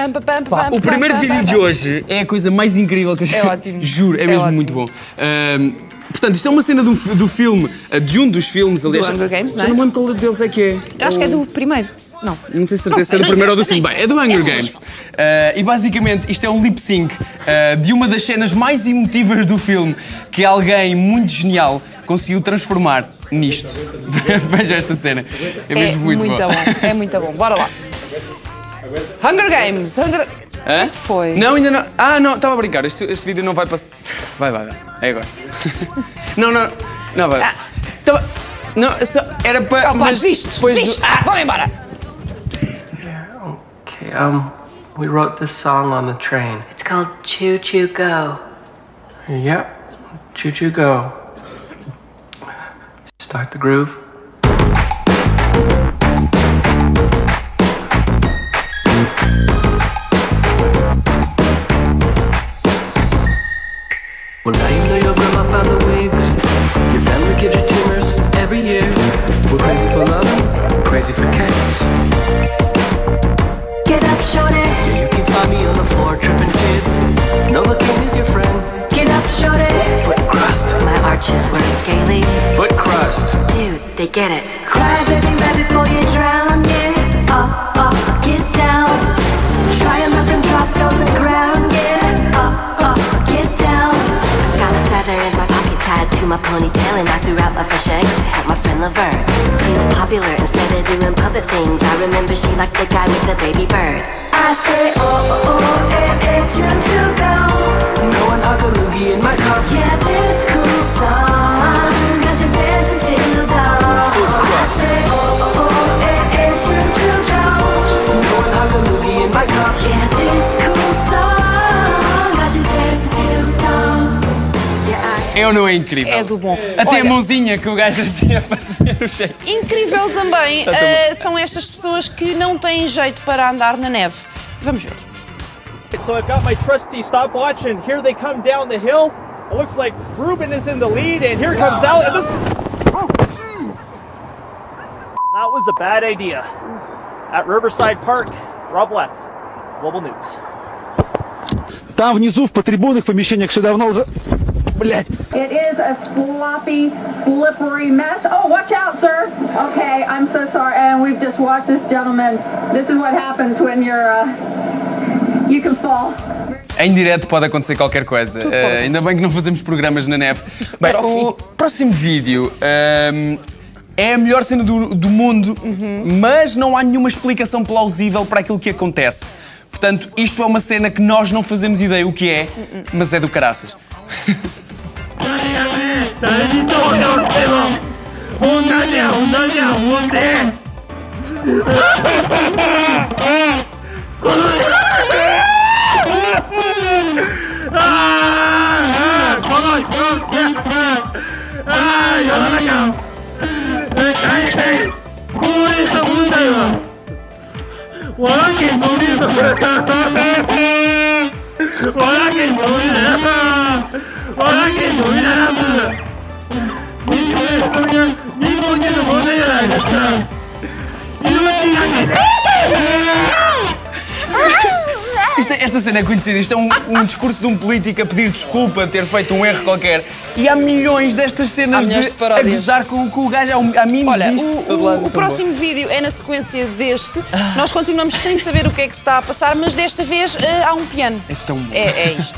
O primeiro vídeo de hoje é a coisa mais incrível que eu já... É ótimo. Juro, é mesmo ótimo. muito bom. Portanto, isto é uma cena do filme, de um dos filmes, aliás. Do Hunger Games, não é? Já não me lembro qual deles é que é. Eu acho que é do primeiro. Não. Não tenho certeza se é do primeiro ou do segundo. Bem, é do Hunger Games. E basicamente isto é um lip sync de uma das cenas mais emotivas do filme que alguém muito genial conseguiu transformar nisto. Veja esta cena. É mesmo muito bom. É muito bom. Bora lá. Hunger Games. Hã? O que foi? Não, ainda não. Ah, não, estava a brincar. Este vídeo não vai passar. Vai. É agora. Não vai. Não, era para. Mas desiste. Vamos embora. Okay, we wrote this song on the train. It's called Choo Choo Go. Yep, choo choo go. Start the groove. Well, now you know your grandma found the wigs. Your family gives you tumors every year. We're crazy for love, crazy for cats. Get up, shorty. Yeah, you can find me on the floor tripping kids. Novocaine is your friend. Get up, shorty. Foot crust. My arches were scaly. Foot crust. Dude, they get it. Cry, baby, right before you drown, yeah. Get down. Try 'em up and drop on the ground, yeah. Get down. Got a feather in my pocket tied to my ponytail, and I threw out my fresh eggs to help my friend Laverne. Feeling popular instead of doing puppet things. I remember she liked the guy with the baby bird. I say, choo choo go. No one hug a loogie in my cup. Yeah, this cool song got you dancing till dawn. Foot crust. I say, choo choo go. No one hug a loogie in my cup. Yeah, this cool song got you dancing till dawn. É ou não é incrível? É do bom. Até Olha, a mãozinha que o gajo assim a fazer o jeito. incrível também são estas pessoas que não têm jeito para andar na neve. Vamos ver. So I've got my trusty stopwatch, and here they come down the hill. It looks like Ruben is in the lead, and here comes Alex. And oh, jeez! That was a bad idea. At Riverside Park, Rob Leth, Global News. Там внизу, в потрибунных помещениях, все давно уже... Блять. It is a sloppy, slippery mess. Oh, watch out, sir. Okay, I'm so sorry. And we've just watched this gentleman. This is what happens when you're, you can fall. Em direto pode acontecer qualquer coisa. Ainda bem que não fazemos programas na neve. Bem, o próximo vídeo é a melhor cena do mundo, mas não há nenhuma explicação plausível para aquilo que acontece. Portanto, isto é uma cena que nós não fazemos ideia o que é, mas é do caraças. Esta cena é conhecida, isto é um discurso de um político a pedir desculpa, ter feito um erro qualquer. E há milhões destas cenas de a gozar com o gajo, há mimos disto de todo lado. O próximo vídeo é na sequência deste. Nós continuamos sem saber o que é que se está a passar, mas desta vez há um piano. É tão bom. É isto.